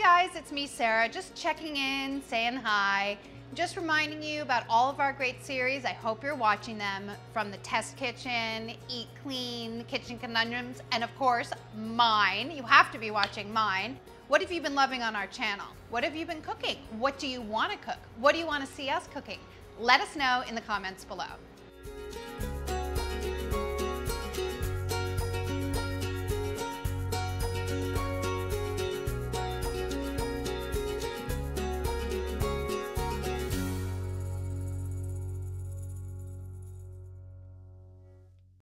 guys, it's me, Sarah, just checking in, saying hi, just reminding you about all of our great series. I hope you're watching them, from the Test Kitchen, Eat Clean, Kitchen Conundrums, and of course, mine. You have to be watching mine. What have you been loving on our channel? What have you been cooking? What do you want to cook? What do you want to see us cooking? Let us know in the comments below.